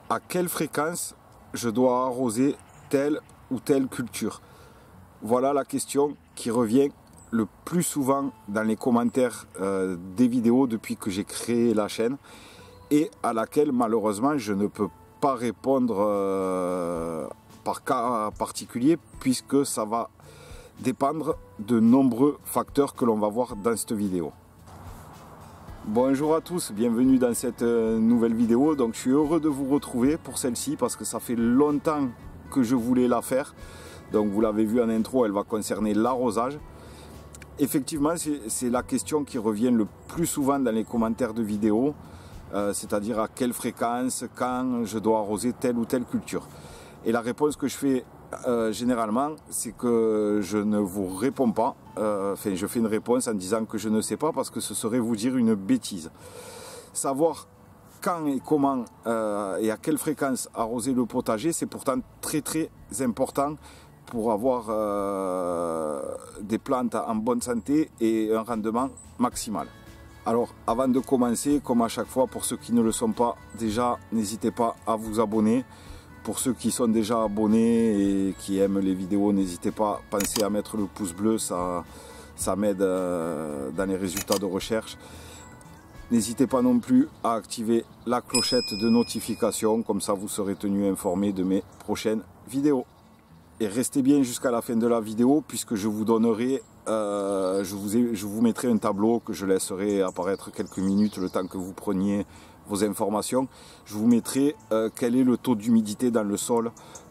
à quelle fréquence je dois arroser telle ou telle culture? Voilà la question qui revient le plus souvent dans les commentaires des vidéos depuis que j'ai créé la chaîne et à laquelle malheureusement je ne peux pas répondre par cas particulier puisque ça va dépendre de nombreux facteurs que l'on va voir dans cette vidéo. Bonjour à tous, bienvenue dans cette nouvelle vidéo. Donc je suis heureux de vous retrouver pour celle-ci parce que ça fait longtemps que je voulais la faire. Donc vous l'avez vu en intro, elle va concerner l'arrosage. Effectivement, c'est la question qui revient le plus souvent dans les commentaires de vidéos, c'est-à-dire à quelle fréquence, quand je dois arroser telle ou telle culture. Et la réponse que je fais généralement, c'est que je ne vous réponds pas. Enfin, je fais une réponse en disant que je ne sais pas parce que ce serait vous dire une bêtise. Savoir quand et comment et à quelle fréquence arroser le potager, c'est pourtant très important pour avoir des plantes en bonne santé et un rendement maximal. Alors avant de commencer, comme à chaque fois, pour ceux qui ne le sont pas déjà, n'hésitez pas à vous abonner. Pour ceux qui sont déjà abonnés et qui aiment les vidéos, n'hésitez pas, pensez à mettre le pouce bleu, ça m'aide dans les résultats de recherche. N'hésitez pas non plus à activer la clochette de notification, comme ça vous serez tenu informé de mes prochaines vidéos. Et restez bien jusqu'à la fin de la vidéo puisque je vous donnerai, je vous mettrai un tableau que je laisserai apparaître quelques minutes le temps que vous preniez vos informations. Je vous mettrai quel est le taux d'humidité dans le sol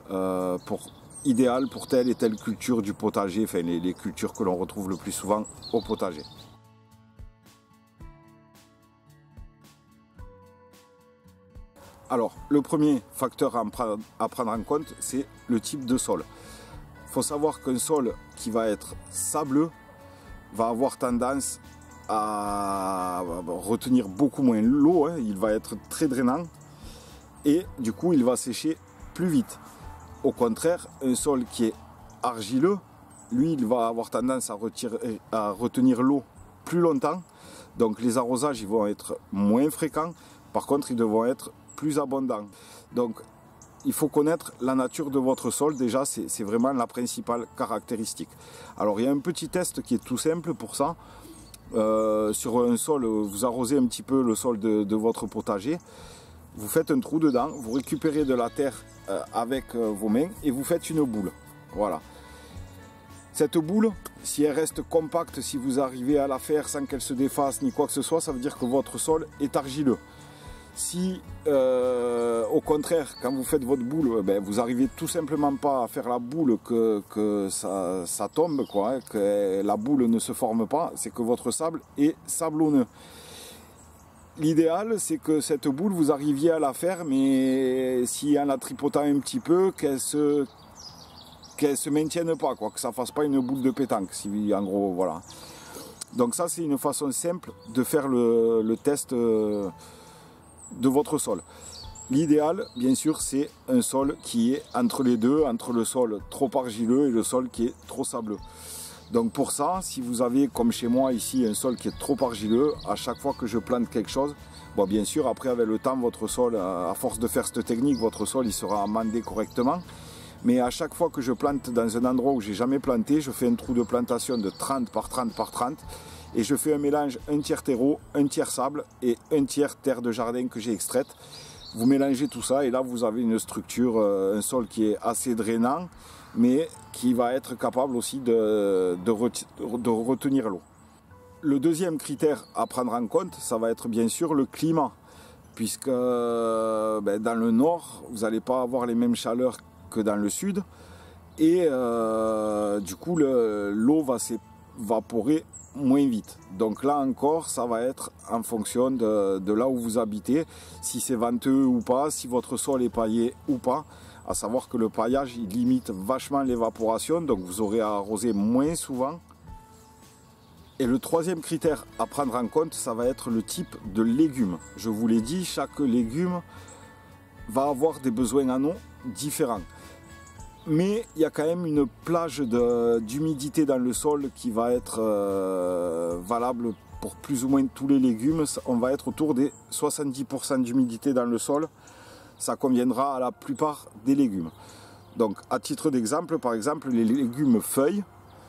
idéal pour telle et telle culture du potager, enfin les cultures que l'on retrouve le plus souvent au potager. Alors, le premier facteur à prendre en compte, c'est le type de sol. Il faut savoir qu'un sol qui va être sableux va avoir tendance à retenir beaucoup moins l'eau, hein. Il va être très drainant et du coup il va sécher plus vite. Au contraire, un sol qui est argileux, lui, il va avoir tendance à retenir l'eau plus longtemps. Donc les arrosages ils vont être moins fréquents, par contre ils devront être plus abondant. Donc il faut connaître la nature de votre sol, déjà c'est vraiment la principale caractéristique. Alors il y a un petit test qui est tout simple pour ça. Sur un sol, vous arrosez un petit peu le sol de votre potager, vous faites un trou dedans, vous récupérez de la terre avec vos mains et vous faites une boule. Voilà. Cette boule, si elle reste compacte, si vous arrivez à la faire sans qu'elle se défasse ni quoi que ce soit, ça veut dire que votre sol est argileux. Si au contraire, quand vous faites votre boule, vous arrivez tout simplement pas à faire la boule que ça tombe, quoi, hein, que la boule ne se forme pas, c'est que votre sable est sablonneux. L'idéal, c'est que cette boule, vous arriviez à la faire, mais si en la tripotant un petit peu, qu'elle se maintienne pas, quoi, que ça fasse pas une boule de pétanque, si, en gros, voilà. Donc ça, c'est une façon simple de faire le test de votre sol. L'idéal, bien sûr, c'est un sol qui est entre les deux, entre le sol trop argileux et le sol qui est trop sableux. Donc pour ça, si vous avez, comme chez moi ici, un sol qui est trop argileux, à chaque fois que je plante quelque chose, bon, bien sûr, après avec le temps, votre sol, à force de faire cette technique, votre sol il sera amendé correctement. Mais à chaque fois que je plante dans un endroit où j'ai jamais planté, je fais un trou de plantation de 30 par 30 par 30 et je fais un mélange un tiers terreau, un tiers sable et un tiers terre de jardin que j'ai extraite. Vous mélangez tout ça et là vous avez une structure, un sol qui est assez drainant mais qui va être capable aussi de retenir l'eau. Le deuxième critère à prendre en compte, ça va être bien sûr le climat, puisque dans le nord, vous n'allez pas avoir les mêmes chaleurs que dans le sud et du coup l'eau va s'évaporer moins vite. Donc là encore, ça va être en fonction de là où vous habitez, si c'est venteux ou pas, si votre sol est paillé ou pas. À savoir que le paillage il limite vachement l'évaporation, donc vous aurez à arroser moins souvent. Et le troisième critère à prendre en compte, ça va être le type de légumes. Je vous l'ai dit, chaque légume va avoir des besoins en eau différents. Mais il y a quand même une plage d'humidité dans le sol qui va être valable pour plus ou moins tous les légumes. On va être autour des 70% d'humidité dans le sol. ça conviendra à la plupart des légumes. Donc à titre d'exemple, par exemple, les légumes feuilles,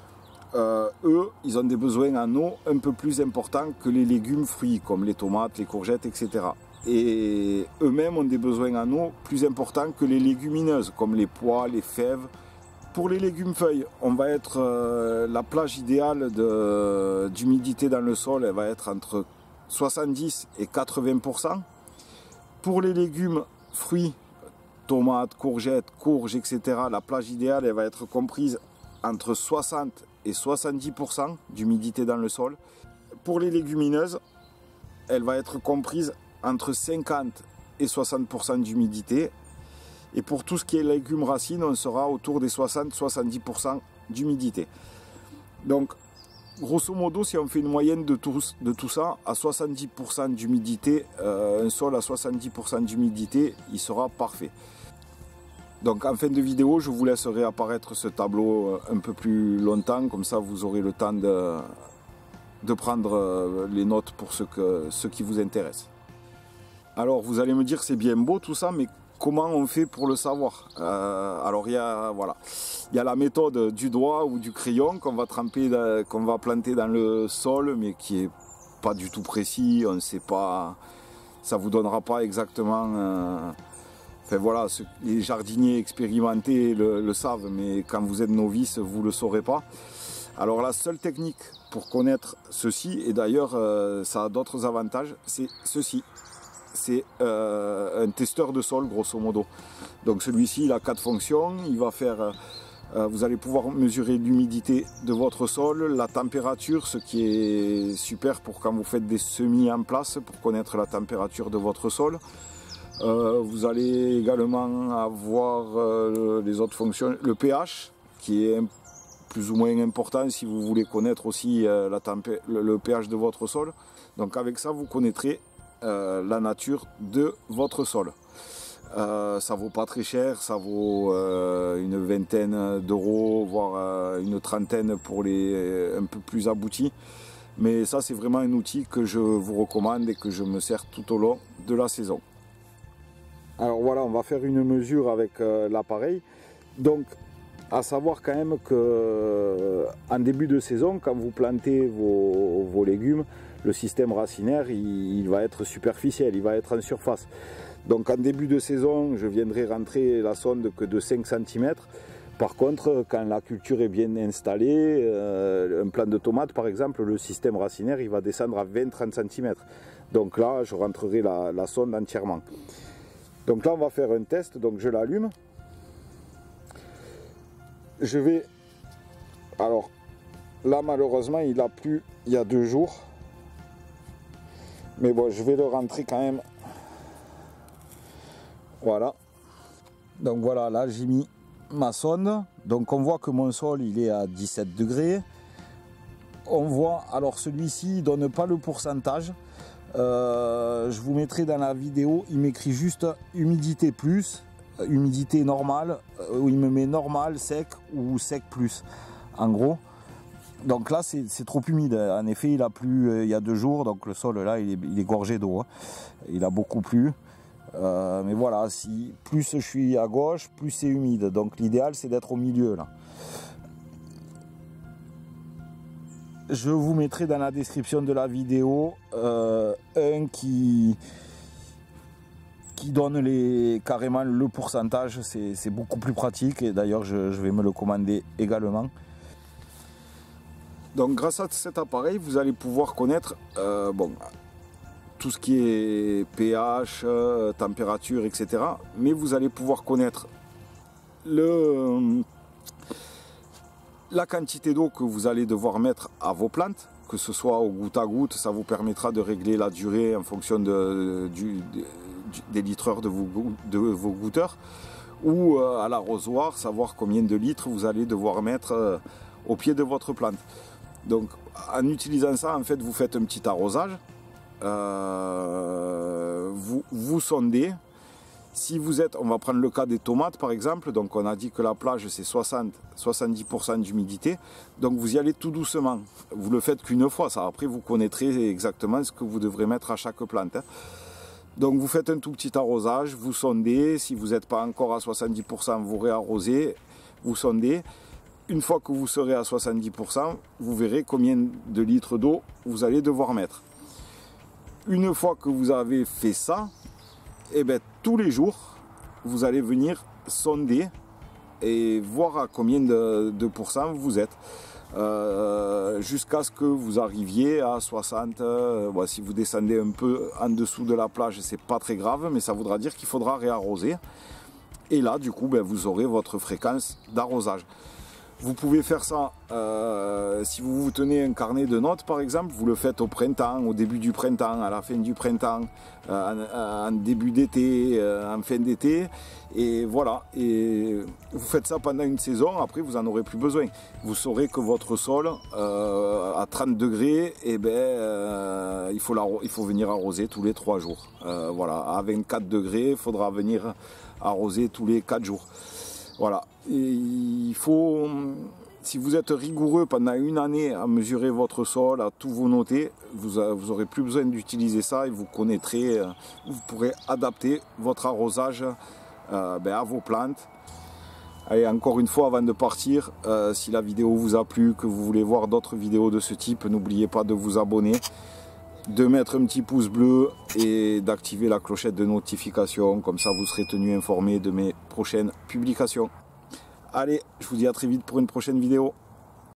eux, ils ont des besoins en eau un peu plus importants que les légumes fruits, comme les tomates, les courgettes, etc. Et eux-mêmes ont des besoins en eau plus importants que les légumineuses, comme les pois, les fèves. Pour les légumes feuilles, on va être la plage idéale d'humidité dans le sol, elle va être entre 70 et 80%. Pour les légumes fruits, tomates, courgettes, courges, etc., la plage idéale, elle va être comprise entre 60 et 70% d'humidité dans le sol. Pour les légumineuses, elle va être comprise entre 50 et 60% d'humidité. Et pour tout ce qui est légumes racines, on sera autour des 60-70% d'humidité. Donc, grosso modo, si on fait une moyenne de tout ça, à 70% d'humidité, un sol à 70% d'humidité, il sera parfait. Donc en fin de vidéo, je vous laisserai apparaître ce tableau un peu plus longtemps, comme ça vous aurez le temps de prendre les notes pour ce qui vous intéresse. Alors vous allez me dire c'est bien beau tout ça, mais comment on fait pour le savoir? Alors il y a la méthode du doigt ou du crayon qu'on va planter dans le sol, mais qui est pas du tout précis, on ne sait pas, ça vous donnera pas exactement. Enfin voilà, les jardiniers expérimentés le savent, mais quand vous êtes novice, vous ne le saurez pas. Alors la seule technique pour connaître ceci, et d'ailleurs ça a d'autres avantages, c'est ceci. C'est un testeur de sol grosso modo. Donc celui-ci il a 4 fonctions, il va faire, vous allez pouvoir mesurer l'humidité de votre sol, la température, ce qui est super pour quand vous faites des semis en place, pour connaître la température de votre sol. Vous allez également avoir les autres fonctions, le pH qui est plus ou moins important si vous voulez connaître aussi le pH de votre sol. Donc avec ça vous connaîtrez la nature de votre sol. Ça vaut pas très cher, ça vaut une vingtaine d'euros, voire une trentaine pour les un peu plus aboutis. Mais ça c'est vraiment un outil que je vous recommande et que je me sers tout au long de la saison. Alors voilà, on va faire une mesure avec l'appareil. Donc, à savoir quand même que en début de saison, quand vous plantez vos légumes, le système racinaire, il va être superficiel, il va être en surface. Donc en début de saison, je viendrai rentrer la sonde que de 5 cm. Par contre, quand la culture est bien installée, un plant de tomates par exemple, le système racinaire, il va descendre à 20-30 cm. Donc là, je rentrerai la sonde entièrement. Donc là on va faire un test, donc je l'allume. Je vais, alors là malheureusement il a plu il y a 2 jours. Mais bon, je vais le rentrer quand même. Voilà. Donc voilà, là j'ai mis ma sonde. Donc on voit que mon sol il est à 17 degrés. On voit, alors celui-ci il donne pas le pourcentage. Je vous mettrai dans la vidéo, il m'écrit juste humidité plus, humidité normale, où il me met normal, sec ou sec plus, en gros. Donc là c'est trop humide, en effet il a plu il y a 2 jours, donc le sol là il est gorgé d'eau, hein. Il a beaucoup plu. Mais voilà, si plus je suis à gauche, plus c'est humide, donc l'idéal c'est d'être au milieu là. Je vous mettrai dans la description de la vidéo un qui donne carrément le pourcentage, c'est beaucoup plus pratique et d'ailleurs je vais me le commander également. Donc grâce à cet appareil, vous allez pouvoir connaître tout ce qui est pH, température, etc. Mais vous allez pouvoir connaître la quantité d'eau que vous allez devoir mettre à vos plantes, que ce soit au goutte à goutte, ça vous permettra de régler la durée en fonction des litreurs de vos goutteurs, ou à l'arrosoir, savoir combien de litres vous allez devoir mettre au pied de votre plante. Donc en utilisant ça, en fait, vous faites un petit arrosage, vous sondez. Si vous êtes, on va prendre le cas des tomates par exemple, donc on a dit que la plage c'est 60-70% d'humidité, donc vous y allez tout doucement, vous le faites qu'une fois, ça après vous connaîtrez exactement ce que vous devrez mettre à chaque plante, hein. Donc vous faites un tout petit arrosage, vous sondez, si vous n'êtes pas encore à 70%, vous réarrosez, vous sondez. Une fois que vous serez à 70%, vous verrez combien de litres d'eau vous allez devoir mettre. Une fois que vous avez fait ça, et bien, tous les jours, vous allez venir sonder et voir à combien de pourcents vous êtes. Jusqu'à ce que vous arriviez à 60. Si vous descendez un peu en dessous de la plage, c'est pas très grave, mais ça voudra dire qu'il faudra réarroser. Et là, du coup, vous aurez votre fréquence d'arrosage. Vous pouvez faire ça si vous vous tenez un carnet de notes, par exemple, vous le faites au printemps, au début du printemps, à la fin du printemps, en début d'été, en fin d'été, et voilà. Et vous faites ça pendant une saison, après vous n'en aurez plus besoin. Vous saurez que votre sol, à 30 degrés, il faut venir arroser tous les 3 jours. Voilà, à 24 degrés, il faudra venir arroser tous les 4 jours. Voilà, et il faut, si vous êtes rigoureux pendant une année à mesurer votre sol, à tout vous noter, vous n'aurez plus besoin d'utiliser ça et vous connaîtrez, vous pourrez adapter votre arrosage à vos plantes. Allez, encore une fois, avant de partir, si la vidéo vous a plu, que vous voulez voir d'autres vidéos de ce type, n'oubliez pas de vous abonner, de mettre un petit pouce bleu et d'activer la clochette de notification, comme ça vous serez tenu informé de mes prochaines publications. Allez, je vous dis à très vite pour une prochaine vidéo.